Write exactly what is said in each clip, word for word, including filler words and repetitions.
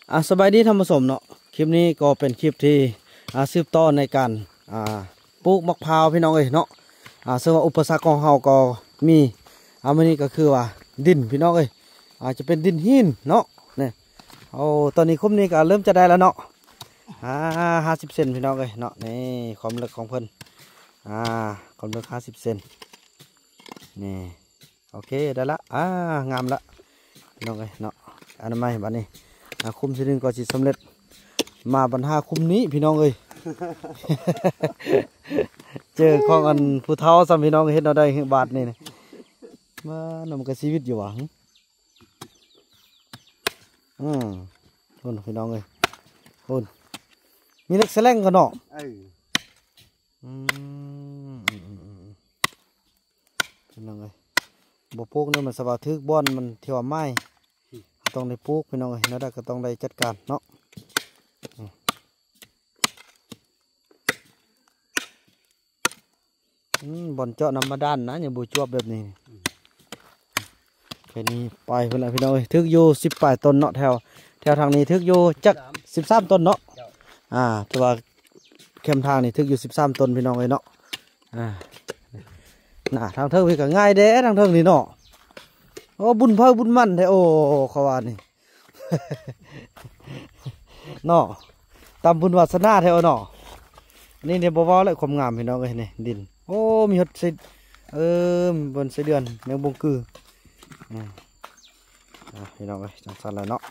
อ่ะสบายดีท่านผู้ชมเนาะคลิปนี้ก็เป็นคลิปที่อ่าสืบต่อในการอ่าปลูกมะพร้าวพี่น้องเอ้ยเนาะอ่าซึ่งว่าอุปสรรคของเฮาก็มีอ่ามื้อนี้ก็คือว่าดินพี่น้องเอ้ยอาจจะเป็นดินหินเนาะเนี่ยโอ้ตอนนี้คุ้มนี้ก็เริ่มจะได้แล้วเนาะอ่าห้าสิบเซนพี่น้องเอ้ยเนาะนี่ความลึกของเพิ่นอ่าความลึกห้าสิบเซนนี่โอเคได้ละอ่างามละพี่น้องเอ้ยเนาะอันนั้นไม่บัดนี้คุมสินึงก็สิสำเร็จมาบรรหาคุมนี้พี่น้องเอ้ย เจอของอันผู้เฒ่าซ้ำพี่น้องเฮ็ดเอาได้บาทนี่มานำกับชีวิตอยู่หวังอืมคนพี่น้องเอ้ยคนมีเล็กแสลงกันเนาะอืมพี่น้องเอ้ยบ่พวกนี่มันสบายทึกบ้อนมันเที่ยวไม้ต้องได้ปลูกพี่น้องเอ้ยแล้วก็ต้องได้จัดการเนาะบอลเจาะน้ำมาด้านนะอย่าบูจวบแบบนี้แค่นี้ไปเพื่อนพี่น้องเอ้ยทึกอยู่สิบปลายต้นเนาะแถวแถวทางนี้ทึกอยู่จักสิบสามต้นเนาะอ่าแต่ว่าเข้มทางนี่ทึกอยู่สิบสามต้นพี่น้องเอ้ยเนาะอ่าน่ะทางเทิงพี่ก็ง่ายเด้ทางเทิงนี่เนาะโอ้บุญเพิ่มบุญมั่นแท้โอ้เขาว่านี่ เนาะตามบุญวาสนาแท้เนาะนี่เนี่ยบ่ว่าเลยความงามพี่น้องเอ้ยนี่ดินโอ้มีหดสิเออบนไสเดือนแมงบงกืออ่าพี่น้องเอ้ยจังสันแล้วเนาะ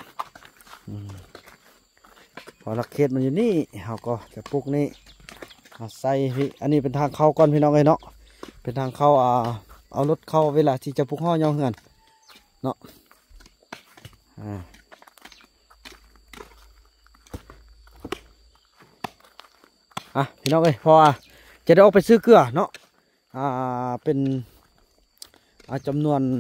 พอลักเขตมันอยู่นี่เขาก็จะปลูกนี่ใส่พี่อันนี้เป็นทางเข้าก่อนพี่น้องเอ้ยเนาะเป็นทางเข้าอ่าเอารถเข้าเวลาที่จะปลูกห่อย่อเหือนเนาะอ่าอ่ะพี่น้องเอ้ยพอจะได้ออกไปซื้อเกลือเนาะอ่าเป็นอ่าจำนวน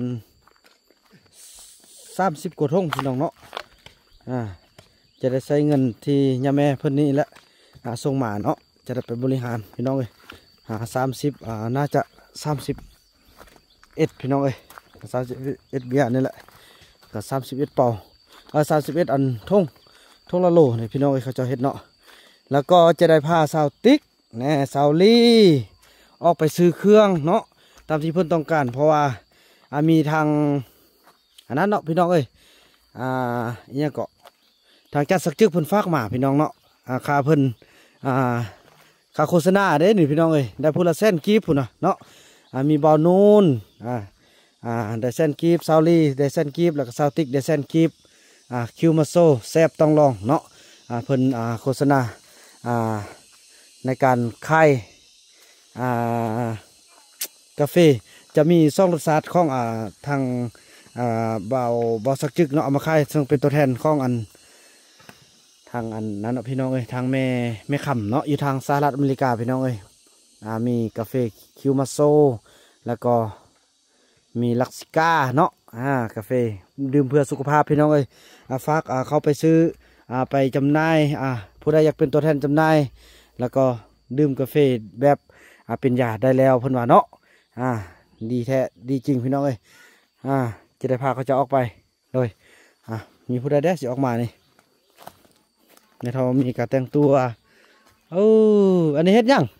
สามสิบกว่าทงพี่น้องเนาะอ่าจะได้ใช้เงินที่ยาแม่เพิ่นนี่แหละอ่าส่งมาเนาะจะได้ไปบริหารพี่น้องเอ้ยอ่าสามสิบอ่าน่าจะสามสิบเอ็ดพี่น้องเอ้ยสามสิบเอ็ดเบียร์นี่แหละกับสามสิบเอ็ดเป่าอ่าสามสิบเอ็ดอันทงทงละโลนี่พี่น้องเอ้ยเขาจะเฮ็ดเนาะแล้วก็จะได้พาสาวติ๊กแน่สาวลี่ออกไปซื้อเครื่องเนาะตามที่เพื่อนต้องการเพราะว่ามีทางอันนั้นเนาะพี่น้องเอ้ยอ่าเนี่ยก็ทางจัดสักจึกเพิ่นฝากมาพี่น้องเนาะอ่าค่าเพิ่นอ่าค่าโฆษณาเด้นี่พี่น้องเอ้ยได้พูละแสนกีบพุ่นน่ะเนาะอ่ามีบอลนูนอ่าอ่าได้แสนกีบสาวลี่ได้แสนกีบแล้วก็สาวติ๊กได้แสนกีบอ่าคิวมาโซแซบต้องลองเนาะอ่าเพิ่นอ่าโฆษณาอ่าในการขายอ่ากาแฟจะมีซ่องรสชาติของอ่าทางอ่าเบาเบาสักจึกเนาะเอามาขายซึ่งเป็นตัวแทนของอันทางอันนั้นเนาะพี่น้องเอ้ยทางแม่แม่คำเนาะอยู่ทางสหรัฐอเมริกาพี่น้องเอ้ยอ่ามีกาแฟคิวมาโซแล้วก็มีลักซิก้าเนาะอ่ากาแฟดื่มเพื่อสุขภาพพี่น้องเอ้ยอ่าฝากอ่าเขาไปซื้ออ่าไปจำหน่ายอ่าผู้ใดอยากเป็นตัวแทนจำหน่ายแล้วก็ดื่มกาแฟแบบอ่าเป็นยาได้แล้วเพิ่นว่าเนาะอ่าดีแท้ดีจริงพี่น้องเอ้ยอ่าจะได้พาเขาจะออกไปเลยอ่ามีผู้ใดได้สิออกมานี่ในทอมีการแต่งตัวโอ้อันนี้เฮ็ดยัง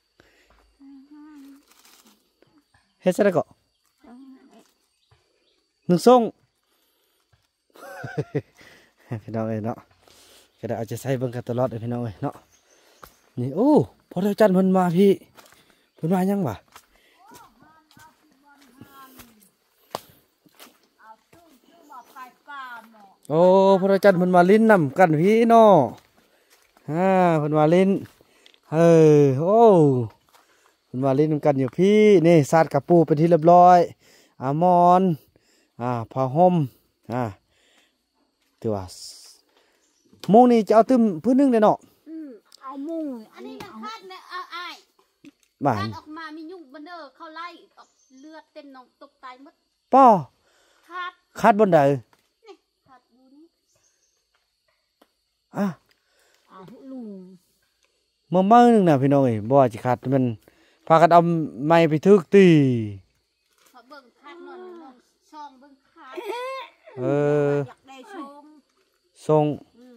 เฮ็ดซะแล้วก็หนึ่งส่ง พี่น้องเอ้ยเนาะก็ได้เอาจะใส่เบิ่งกันตลอดเลยพี่น้องเอ้ยเนาะนี่โอ้พอเท่าจันเพิ่นมาพี่เพิ่นมายังวะโอ้พอเท่าจันเพิ่นมาลิ้นนำกันพี่เนาะฮ่าเพิ่นมาลิ้นเฮ้ยโอ้เพิ่นมาลิ้นนำกันอยู่พี่นี่ซาดกับปูเป็นที่เรียบร้อยอามอนอ่าผ้าห่มอ่าตัวโมงนี้จะเอาตึมพื้นนึงเลยเนาะเอามุงอันนี้มันคาดเนี่ยเอาไอ้บ้านออกมามียุ่งบันเดอร์เขาไล่ออกเลือดเต็มน้องตกตายหมดป้อคาดคาดบนใดนี่คาดดูนี่อ่ะเอาลุงเมื่อเมื่อนึงนะพี่น้องเอ้ยบ่ว่าจะคาดมันพากันเอาไม้ไปทึกตีเขาเบิ่งคาดนอนนอนช่องเบิ่งคาดเอออยากได้ชมทรงอืม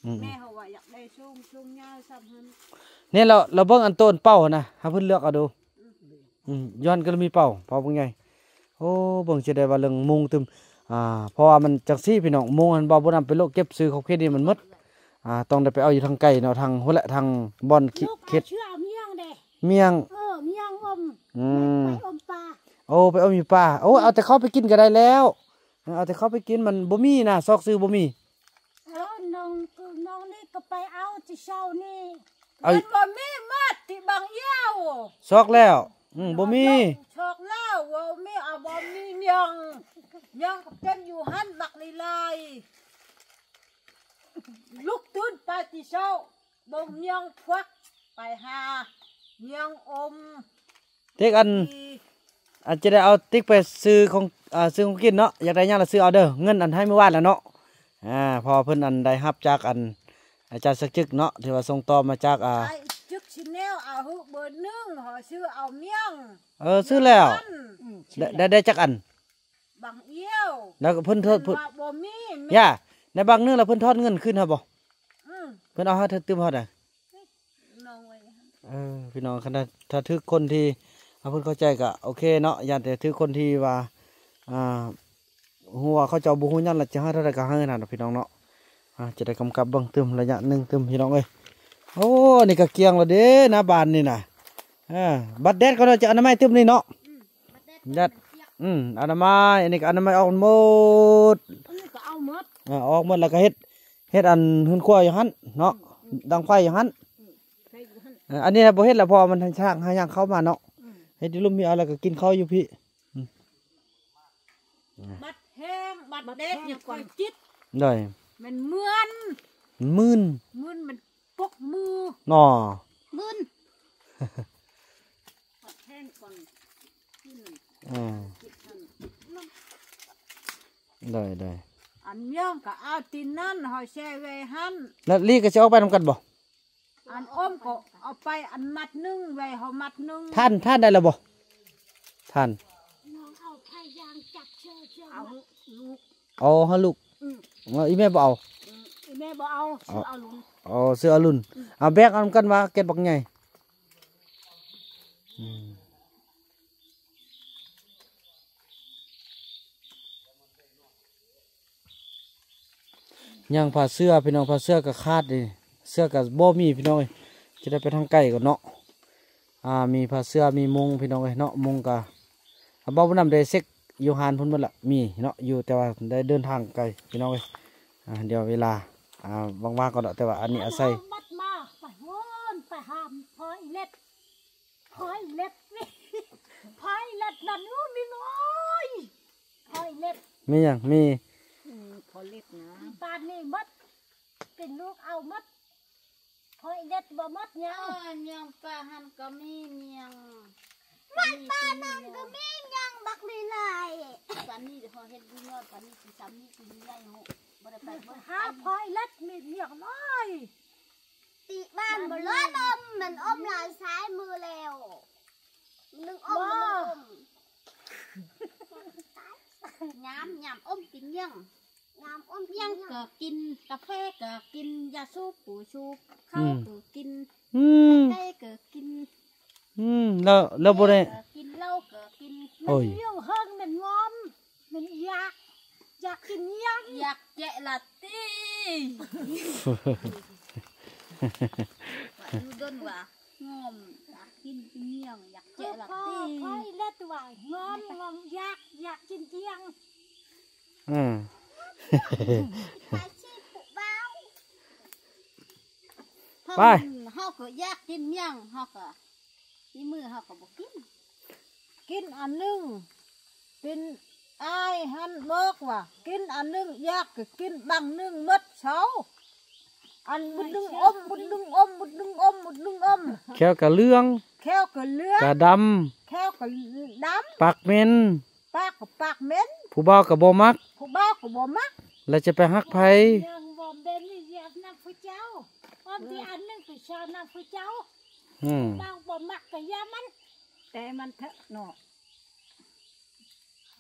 อืมแม่เขาว่าอยากได้ช่วงช่วงยาวซ้ำหันเนี่ยเราเราเบิ่งอันต้นเป้านะให้เพิ่นเลือกเอาดูอืมย้อนก็มีเป้าเป้าเป็นไงโอ้เบิ่งสิได้ว่าเรื่องมุงตึมอ่าเพราะว่ามันจังซี่พี่น้องมุงอันบ่บ่นำไปโลกเก็บซื้อเขาเครดิตมันหมดอ่าต้องได้ไปเอาอยู่ทางไกลเนาะทางหัวแหละทางบ่อนขี้ลูกเข็ดเชื่อเมียงเด้เมียงเออเมียงอมอืมไปอมปลาโอ้ไปเอามีป้าโอ้เอาแต่เข้าไปกินก็ได้แล้วเอาแต่เข้าไปกินมันบ่มีนะซอกซื้อบ่มีเออน้องน้องนี่ก็ไปเอาที่เช้านี่เอามันบ่มีมาดที่บางเย้าวซอกแล้วอืมบ่มีชอกแล้วว่ามีอ่ะบ่มีเมียงยังเต็มอยู่หันบักลีลายลุกตื่นไปที่เช้าบ่เมียงควักไปหาเมียงอมเด็กอันที่อาจจะได้เอาติ๊กไปซื้อของอ่าซื้อของกินเนาะอยากได้หยังละซื้อเอาเด้อเงินอันให้เมื่อวานแล้วเนาะอ่าพอเพิ่นอันได้รับจากอันอาจารย์สักจึกเนาะที่ว่าส่งต่อมาจากอ่าไอ้จึกชิแนลเอาหุเบอร์หนึ่งหอซื้อเอาเมียงเออซื้อแล้วอืมได้ได้ได้จักอันบางเอี้ยวแล้วก็เพิ่นทอดเพิ่นว่าบ่มีมีย่าในบางเนื้อแล้วเพิ่นทอดเงินขึ้นครับบ่อืมเพิ่นเอาให้ตึมเฮาได้น้องไว้เออพี่น้องคันถ้าถ้าถึกคนที่เอาเพิ่นเข้าใจก็โอเคเนาะอย่าแต่ถึกคนที่ว่าอ่าฮู้ว่าเขาเจ้าบ่ฮู้หยังแล้วจะให้เท่าใดก็ให้นั่นน่ะพี่น้องเนาะอ่าจะได้กำกับเบิ่งตึมระยะหนึงตึมพี่น้องเอ้ยโอ้นี่ก็เกียงแล้วเด้นะบ้านนี่น่ะอ่าบัดแดดก็จะอนามัยตึมนี่เนาะมาเด็ดยัด อืมอนามัยอันนี้ก็อนามัยออกหมดอันนี้ก็เอาหมดอ่าออกหมดแล้วก็เฮ็ดเฮ็ดอันหืนครัวอยู่หั่นเนาะดังไฟอยู่หั่นใส่อยู่หั่นอ่าอันนี้นะบ่เฮ็ดแล้วเพอมันทางช่างหาย่างเข้ามาเนาะอืมเฮ็ดดิลุมมีเอาแล้วก็กินข้าวอยู่พี่บัดแห้งบัดเด็ดอย่างก่อนจิตได้มันเหมือนมื่นเหมือนมันปกมือหน่อมึนบัดแห้งก่อนที่หนึ่งอ่าจิตหั่นได้ได้อันเมียงก็เอาตีนนั่นหอยแช่ไว้หั่นแล้วลีก็สิออกไปนำกันบ่อันอมก็เอาไปอันมัดหนึงไว้เฮามัดหนึงท่านท่านได้แล้วบ่ท่านน้องเอาพยางจับเชือกเชือกเอาลูกเอาให้ลูกอืมว่าอีแม่บ่เอาอืมอีแม่บ่เอาซื้อเอาลุงเอาเสื้ออรุณเอาแบกเอานำกันว่าเก็บบักใหญ่อืมย่างผ้าเสื้อพี่น้องผ้าเสื้อก็ขาดดิเสื้อก็บ่มีพี่น้องเอ้ยจะได้ไปทางไกลก่อนเนาะอ่ามีผ้าเสื้อมีมุงพี่น้องเอ้ยเนาะมุงก็อ่าบ่บ่นำได้เซ็กอยู่หานพุ่นเบิดละมีเนาะอยู่แต่ว่าได้เดินทางไกลพี่น้องเอ้ยอ่าเดี๋ยวเวลาอ่าว่างๆก็เนาะแต่ว่าอันนี้อาศัยมัดมาไปโหนไปหามพอยเล็ดพอยเล็ดนี่พอยเล็ดนั่นนู้นนี่น้อยพอยเล็ดมีหยังมีพอยเล็ดนะปานนี่มัดเป็นลูกเอามัดพอยเล็ดบ่มัดเอยังอเมียงปลาหันก็มีเมียงมันปลานั่นก็มีเมียงบักลีลายปลานี่พอเฮ็ดดียอดปลานี่สิซ้ำนี่สิใหญ่โหบ่ได้ไปบ่หาพอยเล็ดมีเมียน้อยติบ้านบ่ร้อนอมมันอมหลายซ้ายมือแล้วนึงอมนึงอมยามยามอมกินยังยามอมยังก็กินกาแฟก็กินยาสูบปูชูบข้าวก็กินอืมไก่ก็กินอืมแล้วแล้วบ่ได้ก็กินเหล้าก็กินโอ้ยเลี้ยวเฮิงมันงอมมันอยากอยากกินยังอยากแจะละตีว่าอยู่ด้นว่างอมอยากกินเมี่ยงอยากเจ็แจะบละพอตีพอยเล็ดว่างอมงอมอยากอยากกินเที่ยงอืมไปชีผู้เบาไปเฮาก็อยากกินเมี่ยงเฮาก็ที่มือเฮาก็บ่กินกินอันหนึงเป็นอายหันบอกว่ากินอันหนึงอยากก็กินบางหนึงหมดเช้าอันบุดดึงอมบุดดึงอมบุดดึงอมบุดดึงอมแก้วกะเรื่องแควก็เหลือกะดแควก็ดำปากเหม็นำปากก็ปากเหม็นผู้บ่าวก็บ่มักผู้บ่าวก็บ่มักแล้วจะไปฮักไผยังบ่เป็นนี่อยากนักผู้เจ้าความที่อันหนึงก็ชอบนักผู้เจ้าอืมบ่าวบ่มักก็อย่ามัน แต่มันเถอะเนาะ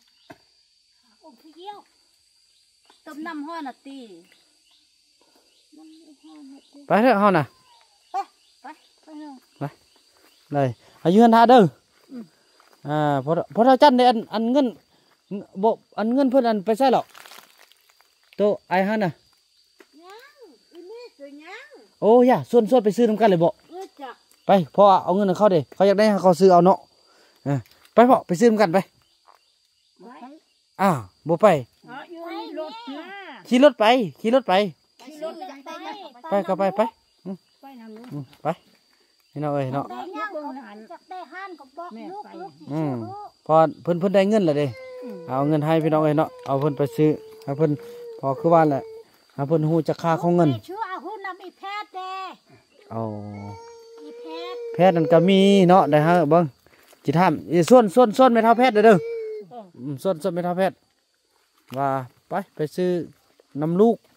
โอ้พี่เยี่ยวต้มน้ำห้อนน่ะตีไปเถอะเฮาน่ะไปไปไปเนาะเลยอายุเงินท่าเด้ออ่าพอพอเราจันได้อันอันเงินบ่อันเงินเพิ่นอันไปใส่หรอกโตไอ้ฮันน่ะยังอีนี่ตัวยังโอ้ยส่วนส่วนไปซื้อนำกันเลยบ่เออจักไปพ่อเอาเงินให้เขาเด้เขาอยากได้ให้เขาซื้อเอาเนาะอ่าไปพ่อไปซื้อนำกันไปไปอ้าวบ่ไปอ๋ออยู่ในรถนะขี่รถไปขี่รถไปขี่รถจักไปไปก็ไปไปไปนำลูกอืมไปพี่น้องเอ้ยเนาะได้ย่างจากได้ห้านก็บอกลูกลูกสิอืชื่อมลูกพอเพิ่นเพิ่นได้เงินแล้วเด้เอาเงินให้พี่น้องเอ้ยเนาะเอาเพิ่นไปซื้อให้เพิ่นพอคือว่าแหละให้เพิ่นฮู้จักค่าของเงินชื่ออาหุ่นนำอีแพทย์แดเอาอีแพทย์แพทย์นั่นก็มีเนาะได้ฮะเบิ่งจิถามอีส่วนส่วนส่วนไม่เท่าแพทย์เด้อเด้ออืมส่วนส่วนไม่เท่าแพทย์ว่าไปไปซื้อน้ำลูก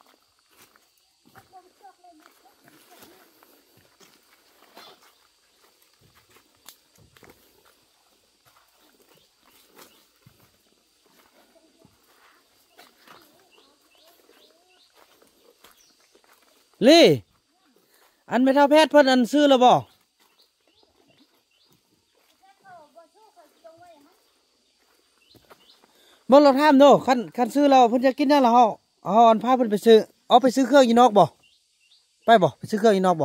ลี่อันไม่เท่าแพทย์เพิ่นอันซื้อแล้วบ่บ่เราถามโดคันคันซื้อแล้วเพิ่นจะกินได้แล้วเฮาเฮาอันพาเพิ่นไปซื้อเอาไปซื้อเครื่องอีนอกบ่ไปบ่ไปซื้อเครื่องอีนอกบ่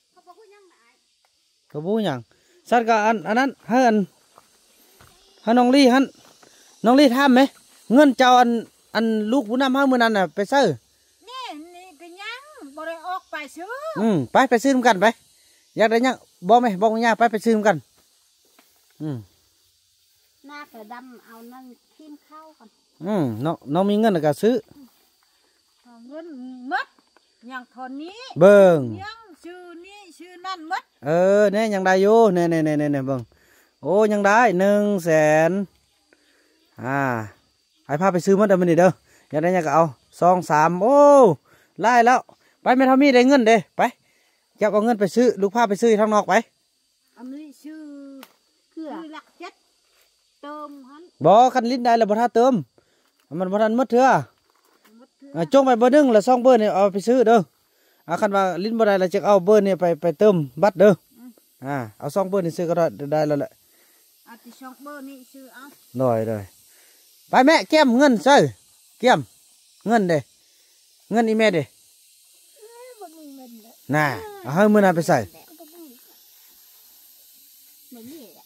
ก็บ่หยังสัตว์ก็อันอันนั้นให้อันให้น้องลี่หันน้องลี่ถามไหมเงินเจ้าอันอันลูกผู้นำเฮามื้อนั้นน่ะไปซื้อนี่นี่ก็ยังบ่ได้ออกไปซื้ออืมไปไปซื้อนำกันไปอยากได้หยังบ่ไหมบ่ย่าไปไปซื้อนำกันอืมหน้ากระดำเอานั่งทิมข้าวกันอืมน้องน้องมีเงินแล้วก็ซื้อเอาเงินหมดอย่างเทอนนี้เบิ่งยังชื่อนี้ชื่อนั่นหมดเออเนี่ยยังได้อยู่เนี่ยเนี่ยเนี่ยเนี่ยเบิ่งโอ้ยังได้หนึ่งแสนอ่าให้พาไปซื้อหมันเด้อมันนี่เด้ออยากได้หยังก็เอาสองสามโอ้ไล่แล้วไปไม่เท่ามีได้เงินเด้ไปเจ้าเอาเงินไปซื้อลูกพาไปซื้อทางนอกไปอันนี้ชื่อเกลือชื่อหลักเจ็ดเติมหันบ่คันลิ้นได้แล้วบ่ท่าเติมมันบ่ทันหมดเถื่อหมดเถื่ออ่าจงไปเบอร์หนึ่งแล้วสองเบอร์นี่เอาไปซื้อเด้ออ่าคันว่าลิ้นบ่ได้แล้วจะเอาเบอร์นี่ไปไปเติมบัตรเด้ออ่าเอาสองเบอร์นี่ซื้อก็ได้ได้แล้วแหละอาติช่องเบอร์นี่ชื่อเอาหน่อยเลยไปแม่เก็บเงินใส่เก็บเงินเด้เงินอีแม่เด้บ่มีเงินเลยน่ะเอาให้มือนั้นไปใส่ไม่มีอ่ะ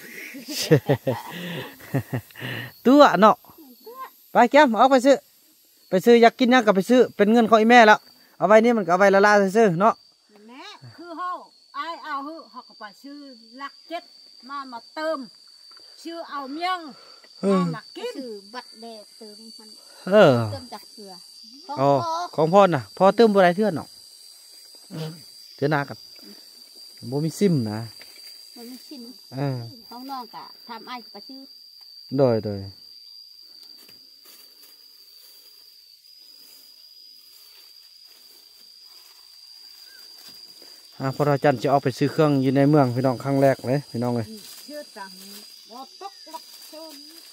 ตัวเนาะไปเก็บเอาไปซื้อไปซื้ออยากกินหยังก็ไปซื้อเป็นเงินของอีแม่แล้วเอาไว้นี่มันก็เอาไว้ละลาซื้อๆเนาะแม่คือเฮาไอายเอาเฮาเฮาก็ไปชื่อหลักเจ็ดมามาเติม ชื่อเอาเมียงมามากินซื้อบัตรแดงเติมมันเออเติมจากเกลือของอ๋อพ่อของพ่อน่ะพ่อเติมบ่ได้เทื่อนเนาะเทื่อหน้ากับบ่มีซิมนะมันไม่ชินเออของน้องกะทำไอ้ายก็ชื่อโดยโดยอ่าพอเราจันจะออกไปซื้อเครื่องอยู่ในเมืองพี่น้องครั้งแรกเลยพี่น้องเลยชื่อตังว่าตกลักชน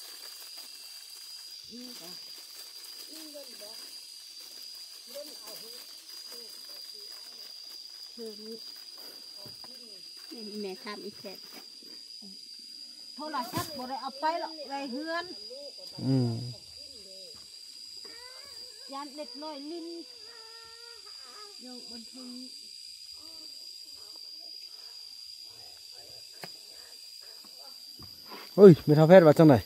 คือนี่นี่แม่ทำอีแพทย์โทรศัพท์บ่ได้เอาไปหรอกไรเฮือนอืมยานเด็กน้อยลิ้นอยู่บนทึงเฮ้ยไม่เท่าแพทย์ว่าจังไหน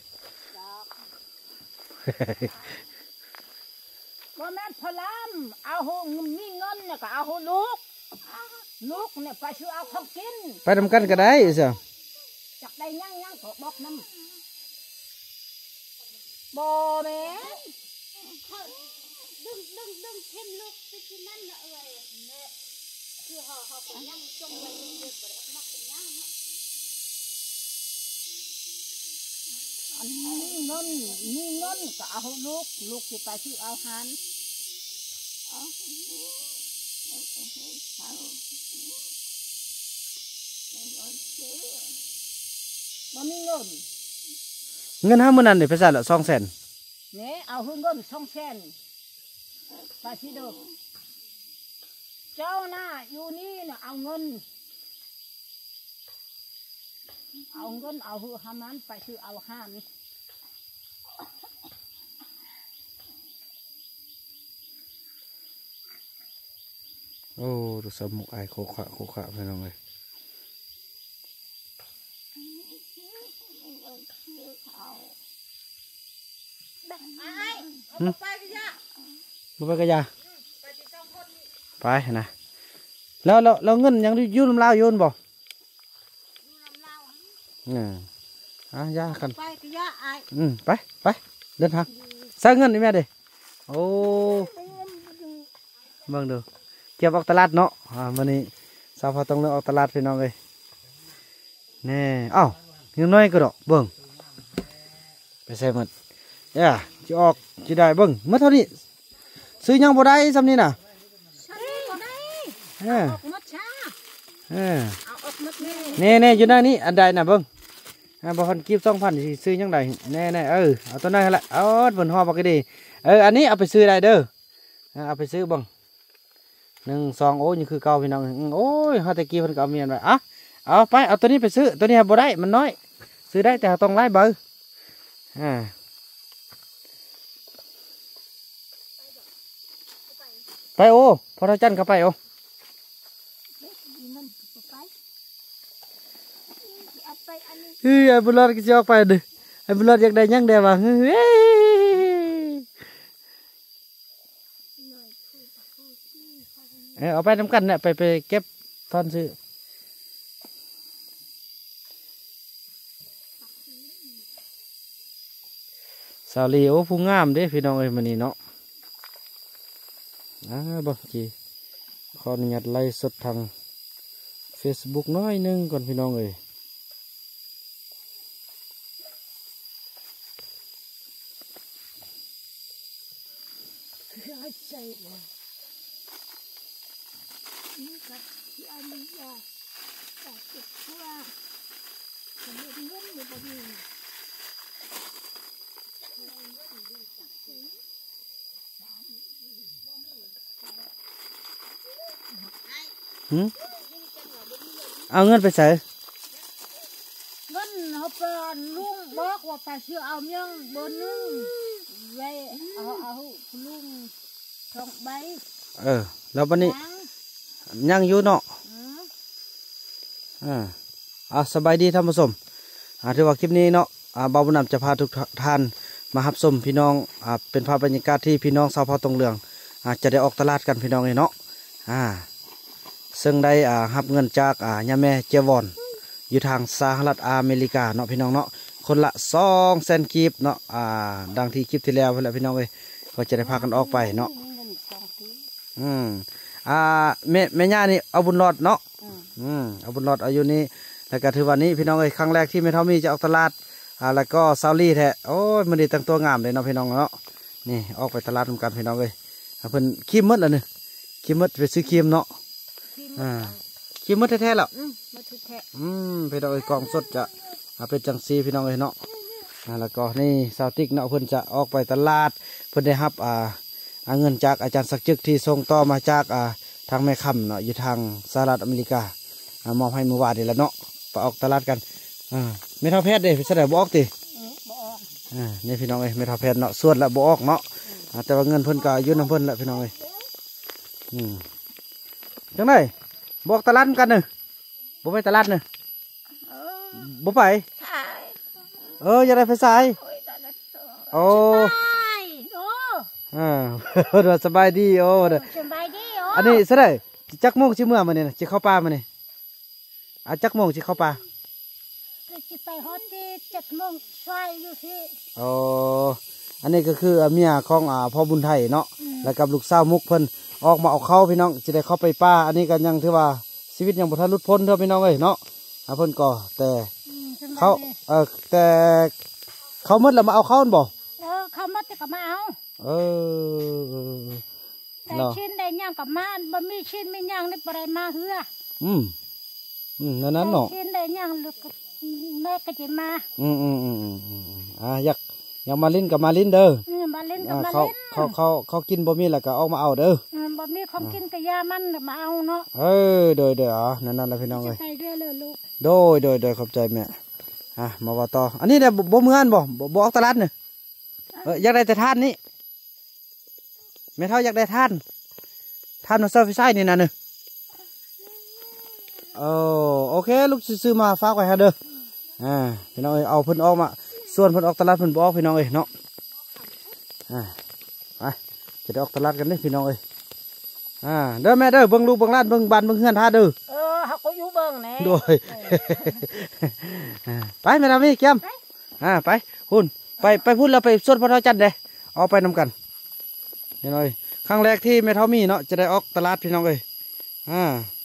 ว่าแม่นพลามเอาหูมีเงินเนี่ยก็เอาหูลูกลูกเนี่ยไปชื่อเอาของกินไปทำกันก็ได้สิจากได้ยั่งยั่งก็บอกน้ำบ่แม่ดึงดึงดึงเข้มลูกไปที่นั่นนะเอ้ยคือห่อห่อเป็นย่างจงไว้เดือดบ่ได้มักเป็นย่างเนาะอันนี้เงินมีเงินก็เอาหูลูกลูกจะไปชื่อเอาหันเอาเอาบ่มีเงินเงินห้าหมื่นนั่นเดี๋ยวไปใส่ละสองแสนเนี่ยเอาหูเงินช่องแสนไปที่เดิมเจ้าน่ะอยู่นี่น่ะเอาเงินเอาเงินเอาหือหามันไปคือเอาห้ามนี่โอ้ดูสมุกไอโคขะโคขะไปน้องเลยไอ้เอาไปกันยะบ่ไปกะยาไปนะแล้วแล้วแล้วเงินยังอยู่ลำลาวโยนบ่อืมอ่ะยากันไปกันยะไอ้อืมไปไปเดินทางใส่เงินนี่แม่เด้โอ้เบิ่งดูเก็บออกตลาดเนาะอ่ามื้อนี้สาวพอต้องเลือกออกตลาดพี่น้องเอ้ยแน่เอ้ายังน้อยก็ดอกเบิ่งไปใส่หมดเอ้ยสิออกสิได้เบิ่งเมื่อเท่านี้ซื้อยังบ่ได้ซำนี้น่ะฉันก็ได้เออออกมัดชาเออเอาออกมัดนี่แน่แน่อยู่หน้านี้อันใดน่ะเบิ่งอ่าบ่พันกีบสองพันสิซื้อยังไดแน่แน่เออเอาตัวนั้นให้ละเอาบนห่อบักดีเอออันนี้เอาไปซื้อได้เด้ออ่าเอาไปซื้อเบิ่งหนึ่งสองโอ้ยคือเก่าพี่น้องอืมโอ้ยเฮาตะกี้เพิ่นก็เอาเมียนไว้อ่ะเอาไปเอาตัวนี้ไปซื้อตัวนี้บ่ได้มันน้อยซื้อได้แต่ต้องไล่เบอร์อ่าไปโอ้พอเราจันเข้าไปโอ้เฮ้ยไอ้บุญรอดก็จะออกไปดิไอ้บุญรอดอยากได้ยังเดียววะเฮ้ยเออเอาไปน้ำกันเนี่ยไปไปเก็บทอนซื้อสาลีโอ้ผู้งามเด้พี่น้องเอ้ยมันนี่เนาะอ่าบักจีขออนุญาตไล่สดทาง Facebook น้อยหนึงก่อนพี่น้องเอ้ยหืมเอาเงินไปใส่เงินเขาเป็นลุงบอกว่าไปซื้อเอาเมียงบนนึงไว้เอาเอาลุงทองใบเออแล้ววันนี้ยังยังอยู่เนาะอืมอ่าอ่าสบายดีท่านผู้ชมอ่าถือว่าคลิปนี้เนาะอ่าบ่าวบุญนำจะพาทุกท่านมารับชมพี่น้องอ่าเป็นภาพบรรยากาศที่พี่น้องชาวเผ่าตงเหลืองอ่าจะได้ออกตลาดกันพี่น้องเลยเนาะอ่าซึ่งได้อ่ารับเงินจากอ่าย่าแม่เจวอนอยู่ทางสหรัฐอเมริกาเนาะพี่น้องเนาะคนละสองแสนกีบเนาะอ่าดังที่คลิปที่แล้วไปแล้วพี่น้องเลยก็จะได้พากันออกไปเนาะอืมอ่าแม่แม่ย่านี่เอาบุญรอดเนาะอืมอืมเอาบุญรอดอายุนี้แล้วก็ถือวันนี้พี่น้องเอ้ยครั้งแรกที่แม่เท่ามีจะออกตลาดอ่าแล้วก็ซาวลี่แท้โอ้ยมันดีตั้งตัวงามเลยเนาะพี่น้องเนาะนี่ออกไปตลาดทำกันพี่น้องเอ้ยอ่าเพิ่นขี้มดแล้วนี่ขี้มดไปซื้อครีมเนาะที่อ่ามันขี้มดแท้ๆแล้วอืมมาถือแค่อืมพี่น้องเอ้ยกล่องสดจะอ่าเป็นจังซีพี่น้องเอ้ยเนาะอ่าแล้วก็นี่สาวติ๊กเนาะเพิ่นจะออกไปตลาดเพิ่นได้รับอ่าอ่าเงินจากอาจารย์สักจึกที่ส่งต่อมาจากอ่าทางแม่คำเนาะอยู่ทางสหรัฐอเมริกาอ่ามอบให้เมื่อวานนี่แหละเนาะไปออกตลาดกันอ่าไม่เท่าแพทย์เด้พี่แสดงบออกติอืมบออกอ่านี่พี่น้องเอ้ยไม่เท่าแพทย์เนาะส่วนละบออกเนาะอ่าแต่ว่าเงินเพิ่นก็อยืนน้ำเพิ่นละพี่น้องเอ้ยอืมจังไดบออกตลาดกันเนอะบ่ไปตลาดเนอะเออบ่ไปถ่ายเอออย่าได้ไปสายโอ้ยตายแล้วโอ้ถ่ายโอ้อ่า เด้อสบายดีโอ้เด้อสบายดีโอ้อันนี้ซะได้จักโมงสิเมื่อมื้อนี้น่ะสิเข้าป่ามื้อนี้อ่ะจักโมงสิเข้าป่าจะไปฮอตที่เจ็ดโมงช่วยอยู่ที่อ๋ออันนี้ก็คือเมียของอ่าพ่อบุญไทยเนาะแล้วกับลูกสาวมุกเพิ่นออกมาเอาเข้าพี่น้องจะได้เข้าไปป่าอันนี้ก็ยังถือว่าชีวิตยังบ่ทันหลุดพ้นเท่าพี่น้องเอ้ยเนาะอ่าเพิ่นก็แต่อืมสบยเขาดีเออแต่เขาหมดแล้วมาเอาเข้าหั่นบ่เออเขามาแต่ก็มาเอาเออได้เนาะชิ้นได้ย่างกับมาบ่มีชิ้นไม่ย่างได้บ่ได้มาเฮืออืมอืมนั่นนั้นเนาะได้ชิ้นได้ย่างลูกก็แม่ก็จะมาอืมอืมอืมอืมอืมอ่าอยากอยากมาลิ้นกับมาลิ้นเด้อเออมาเล่นกับอ่ามาเขาเล่นเขาเขาเขากินบ่มีแล้วก็ออกมาเอาเด้อเออบ่มีของกินกะยามันมาเอาเนาะเออโดยเด้ออ๋อนั่นนั่นแหละพี่น้องเอ้ยใส่ด้วยเลยลูกโดยโดยโดยขอบใจแม่อ่ะมาว่าต่ออันนี้เนี่ยบ่บ่เหมือนบ่บ่บ่ออกตลาดเนี่ยเอออยากได้แต่ทานนี่แม่เท่าอยากได้ทานทานมาเซิร์ฟไซนี่นะเนอะโอ้โอเคลูกซื้อมาฝากไว้ฮะเด้ออ่าพี่น้องเอ้ยเอาเพิ่นออกมาส่วนเพิ่นออกตลาดเพิ่นบ่ออกพี่น้องเอ้ยเนาะอ่าไปจะได้ออกตลาดกันเด้อพี่น้องเอ้ยอ่าเด้อแม่เด้อเบิ่งลูกเบิ่งร้านเบิ่งบ้านเบิ่งเฮือนท่าเด้อเออเขาก็อยู่เบิ่งแหน่ด้วย อ่าไปแม่ดามีเกียมอ่าไปหุ่นไปไปพูดเราไปสวนพระเท่าจันทร์เด้เอาไปนำกันพี่น้องเอ้ยครั้งแรกที่แม่เท่ามีเนาะจะได้ออกตลาดพี่น้องเอ้ยอ่า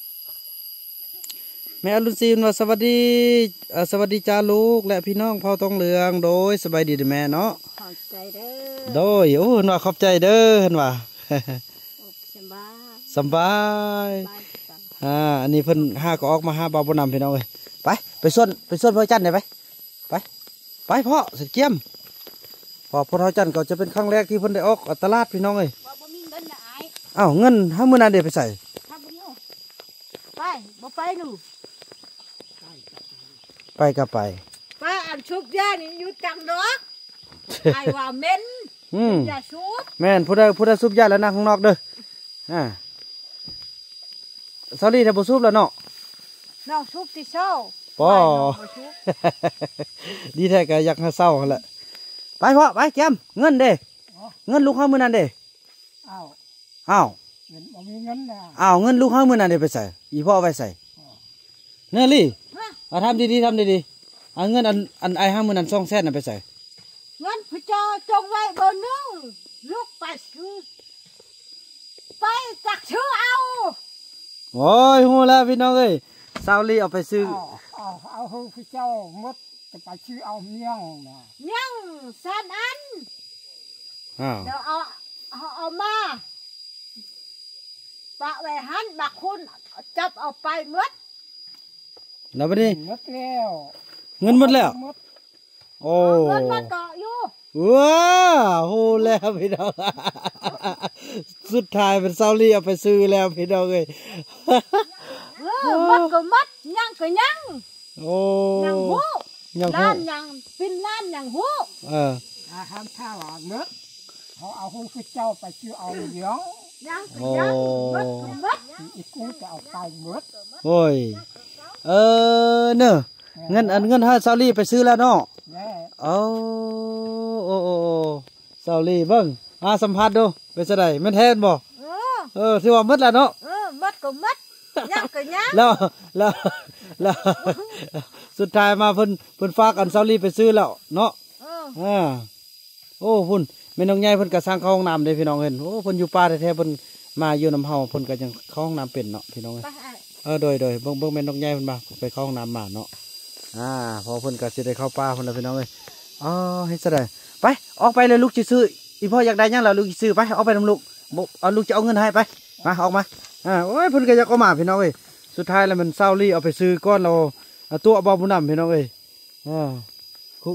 แม่อรุณศรีว่าสวัสดีเอ่อสวัสดีจ้าลูกและพี่น้องเผ่าทองเหลืองโดยสบายดีเด้อแม่เนาะขอบใจเด้อโดยโอ้หน่อยขอบใจเด้อเห็นว่าสบายสำบายสบายจังอ่าอันนี้เพิ่นห้าก็ออกมาห้าบาบนำพี่น้องเอ้ยไปไปส่วนไปส่วนพระจันทร์ได้ไปไปไปพ่อเสร็จเกียมพอพระจันทร์ก็จะเป็นครั้งแรกที่เพิ่นได้ออกตลาดพี่น้องเอ้ยว่าบ่มีเงินน่ะอายอ้าวเงินห้ามื่นนาเดียวไปใส่ถ้าบ่อยู่ไปบ่ไปหนูไปก็ไปป้าอันชุบยานี่อยู่จังดอกไอ้ว่าเหม็นอืมอย่าชุบแม่นผู้ใดผู้ใดซุบยาแล้วนั่งข้างนอกเด้ออ่าซอรี่ถ้าบ่ซุบแล้วเนาะน้องชุบที่เช้าปอไปน้องบ่ชุบดีแท้ก็อยากให้เศร้าหั่นแหละไปพ่อไปเกียมเงินเด้เงินลูกห้ามื่นนั่นเด้อ้าวอ้าวเงินบ่มีเงินนะอ้าวเงินลูกห้ามื่นนั่นเด้ไปใส่อีพ่อเอาไปใส่เนื้อลี่เอาทำดีๆทำดีๆเอาเงินอันอันไอห้ามื่นนั่นสองแสนน่ะไปใส่เงินพระเจ้าจงไว้บนนึงลูกไปซื้อไปจักชื่อเอาโอ้ยฮู้แล้วพี่น้องเอ้ยซาวลี่เอาไปซื้อเอาเอาเอาให้พระเจ้าหมดจะไปชื่อเอาเมี่ยงนะยังสานอันอ้าวเดี๋ยวเอาเอาเอามาปะไว้หันบักคุณจับเอาไปหมดแล้วบัดนี้หมดแล้วเงินหมดแล้วหมดโอ้เอาเงินมาเกาะอยู่ว้าวฮู้แล้วพี่น้อง สุดท้ายเป็นซาวลี่เอาไปซื้อแล้วพี่น้องเอ้ยเออมัดก็มัดยังก็ยังโอ้ยังหูยังฮู้ล้านยังเป็นล้านยังหูเอออาหารข้าวหมดเขาเอาให้พระเจ้าไปชื่อเอาเมี่ยงยังก็ยังมัดก็มัดอีกกูจะเอาไปหมดโอ้ยเออเนอะเงินอันเงินให้ซาวลี่ไปซื้อแล้วเนาะแน่เอาโอ้โอ้โอ้ซาวลี่เบิ่งอ่าสัมภาษณ์ดูเป็นจังไดแม่นแท้บ่เออเออที่ว่าหมดแล้วเนาะเออมัดก็มัดยังก็ยังแล้วแล้วแล้วสุดท้ายมาเพิ่นเพิ่นฝากอันซาวลี่ไปซื้อแล้วเนาะเอออ่าโอ้พุ่นแม่น้องใหญ่เพิ่นก็สร้างเข้าห้องน้ำเด้พี่น้องเห็นโอ้เพิ่นอยู่ป่าแท้ๆเพิ่นมาอยู่น้ำเฮาเพิ่นก็ยังเข้าห้องน้ำเป็นเนาะพี่น้องเอ้ยไปไอ้เออโดยโดยเบิ่งเบิ่งแม่น้องใหญ่เพิ่นมาไปเข้าห้องน้ำมาเนาะอ่าพอเพิ่นก็สิได้เข้าป่าเพิ่นแล้วพี่น้องเอ้ยอ๋อเฮ็ดซะได้ไปออกไปเลยลูกสิซื้ออีพ่ออยากได้หยังล่ะลูกสิซื้อไปเอาไปนำลูกบ่เอาลูกจะเอาเงินให้ไปมาออกมาอ่าโอ้ยเพิ่นก็อยากเอามาพี่น้องเอ้ยสุดท้ายแล้วมันเศร้าลี่เอาไปซื้อก้อนเราเอาตัวบ่บุญนำพี่น้องเอ้ยอ่าคุ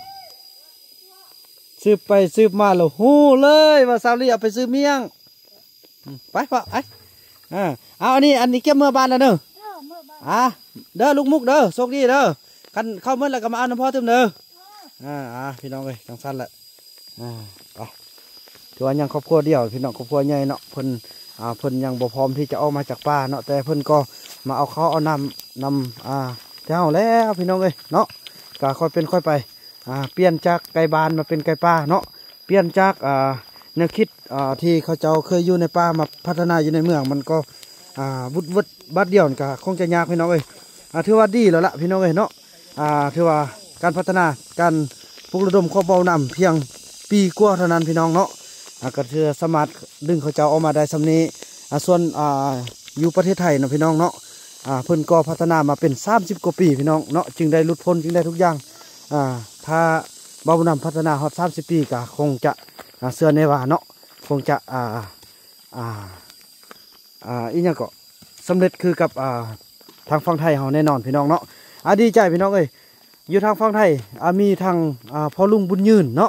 ซื้อไปซื้อมาแล้วฮู้เลยว่าเศร้าลี่เอาไปซื้อเมี่ยงอืมไปพ่อไปอ่าเอาอันนี้อันนี้เก็บเมื่อบ้านแล้วเด้อเออเมื่อบ้านอ่าเด้อลูกมุกเด้อโชคดีเด้อกันเข้าเมื่อแล้วก็มาเอาน้ำพ่อเติมเด้ออ่าอ่าพี่น้องเอ้ยจังสั้นแหละอ่าไปถือว่ายังครอบครัวเดียวพี่น้องครอบครัวใหญ่เนาะเพิ่นอ่าเพิ่นยังบ่พร้อมที่จะออกมาจากป่าเนาะแต่เพิ่นก็มาเอาเขาวเอานำนำอ่าเจ้าแล้วพี่น้องเอ้ยเนาะก็ค่อยเป็นค่อยไปอ่าเปลี่ยนจากไก่บานมาเป็นไก่ป่าเนาะเปลี่ยนจากอ่าแนวคิดอ่าที่เขาเจ้าเคยอยู่ในป่ามาพัฒนาอยู่ในเมืองมันก็อ่าวุดวุดบัดเดียวนี่ก็คงจะยากพี่น้องเอ้ยอ่าถือว่าดีแล้วล่ะพี่น้องเอ้ยเนาะอ่าถือว่าการพัฒนาการปลุกระดมข้อเบานำเพียงปีกว่าเท่านั้นพี่น้องเนาะอ่าก็ถือสามารถดึงเขาเจ้าออกมาได้สำนี้อ่าส่วนอ่าอยู่ประเทศไทยเนาะพี่น้องเนาะอ่าเพิ่นก็พัฒนามาเป็นสามสิบกว่าปีพี่น้องเนาะจึงได้หลุดพ้นจึงได้ทุกอย่างอ่าถ้าเบานำพัฒนาฮอดสามสิบปีก็คงจะอ่าเสื้อเนว่าเนาะคงจะอ่าอ่าอ่าอีกอย่างก็สำเร็จคือกับอ่าทางฝั่งไทยเฮาแน่นอนพี่น้องเนาะอ่าดีใจพี่น้องเอ้ยอยู่ทางฝั่งไทยอ่ามีทางอ่าพ่อลุงบุญยืนเนาะ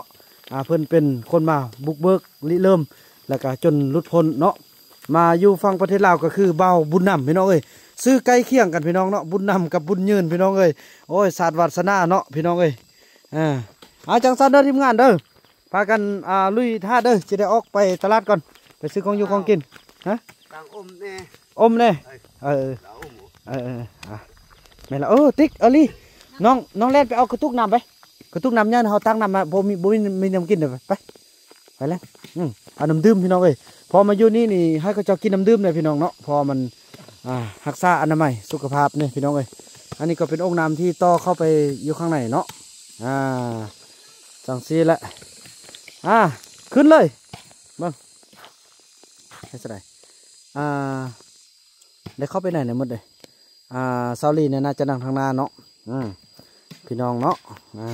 อ่าเพิ่นเป็นคนมาบุกเบิกริเริ่มแล้วก็จนหลุดพ้นเนาะมาอยู่ฝั่งประเทศลาวก็คือเบาบุญนำพี่น้องเอ้ยซื้อใกล้เคียงกันพี่น้องเนาะบุญนำกับบุญยืนพี่น้องเอ้ยโอ้ยศาสตร์วาสนาเนาะพี่น้องเอ้ยอ่าเอาจังซั่นเด้อทีมงานเด้อพากันอ่าลุยท่าเด้อจะได้ออกไปตลาดก่อนไปซื้อของอยู่ของกินฮะต่างอมแน่อมเลยเออเออเอออ่ะแม่นละเออติ๊กเอลี่น้องน้องเล่นไปเอากระตุกน้ำไปกระตุกน้ำเนี่ยเขาตั้งน้ำมาบ่มีบ่มีมีน้ำกินเดี๋ยวไปไปแล้วอืมเอาน้ำดื่มพี่น้องเอ้ยพอมาอยู่นี่นี่ให้เขาเจ้ากินน้ำดื่มเลยพี่น้องเนาะพอมันอ่ารักษาอนามัยสุขภาพเนี่ยพี่น้องเอ้ยอันนี้ก็เป็นองค์น้ำที่ต่อเข้าไปอยู่ข้างในเนาะอ่าจังซีแหละอ่าขึ้นเลยเบิ้งให้สไลด์อ่าได้เข้าไปไหนเนี่ยหมดเลยอ่าซาลีเนี่ยน่าจะนั่งทางหน้าเนาะอืมพี่น้องเนาะอ่า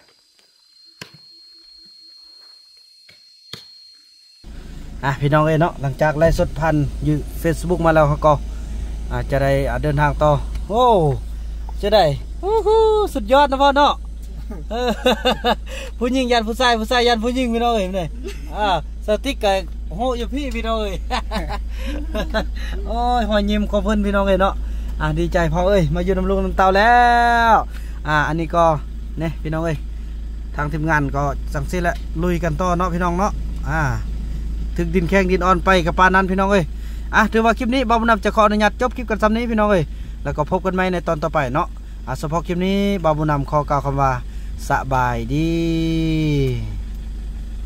อ่ะพี่น้องเอ้ยเนาะหลังจากไล่สดพันอยู่ Facebook มาแล้วเขาก็อาจจะได้เดินทางต่อโอ้จะได้ฮู้ฮู้สุดยอดนะพ่อเนาะเออผู้หญิงยันผู้ชายผู้ชายยันผู้หญิงพี่น้องเอ้ยนี่อ่าสติ๊กไก่โหอยู่พี่พี่น้องเอ้ยโอ้ยหอยยิ้มของเพิ่นพี่น้องเอ้ยเนาะอ่าดีใจพ่อเอ้ยมาอยู่น้ำลุงน้ำเตาแล้วอ่าอันนี้ก็เนี่ยพี่น้องเอ้ยทางทีมงานก็สั่งสิ้นแล้วลุยกันต่อเนาะพี่น้องเนาะอ่าถึงดินแข็งดินอ่อนไปกับปานนั้นพี่น้องเอ้ยอ่ะถือว่าคลิปนี้บ่าวบุญนำจะขออนุญาตจบคลิปกันซ้ำนี้พี่น้องเอ้ยแล้วก็พบกันใหม่ในตอนต่อไปเนาะอ่ะเฉพาะคลิปนี้บ่าวบุญนำขอกล่าวคำว่าสบายดี